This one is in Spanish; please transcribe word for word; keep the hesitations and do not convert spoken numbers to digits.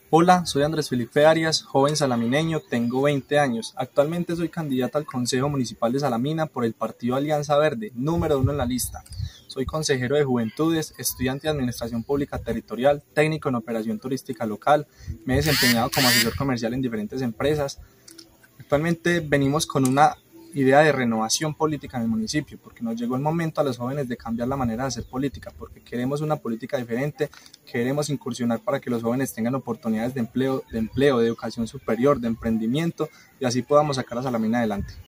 Hola, soy Andrés Felipe Arias, joven salamineño, tengo veinte años. Actualmente soy candidato al Consejo Municipal de Salamina por el partido Alianza Verde, número uno en la lista. Soy consejero de Juventudes, estudiante de Administración Pública Territorial, técnico en Operación Turística Local. Me he desempeñado como asesor comercial en diferentes empresas. Actualmente venimos con una idea de renovación política en el municipio, porque nos llegó el momento a los jóvenes de cambiar la manera de hacer política, porque queremos una política diferente, queremos incursionar para que los jóvenes tengan oportunidades de empleo, de empleo, de educación superior, de emprendimiento, y así podamos sacar a Salamina adelante.